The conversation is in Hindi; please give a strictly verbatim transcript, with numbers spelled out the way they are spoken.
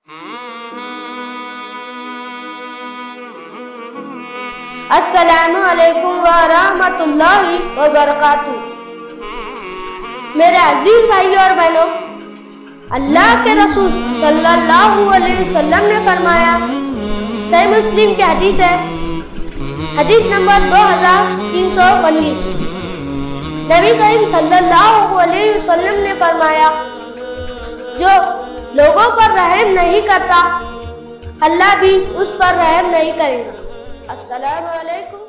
अस्सलामु अलैकुम व रहमतुल्लाहि व बरकातुहू। मेरे अजीज भाइयों और बहनों, अल्लाह के रसूल सल्लल्लाहु अलैहि वसल्लम ने फरमाया, सही मुस्लिम की हदीस है, हदीस नंबर दो हजार तीन सौ उन्नीस। नबी करीम सल्लल्लाहु अलैहि वसल्लम ने फरमाया, जो लोगों पर रहम नहीं करता, अल्लाह भी उस पर रहम नहीं करेगा। अस्सलामु अलैकुम।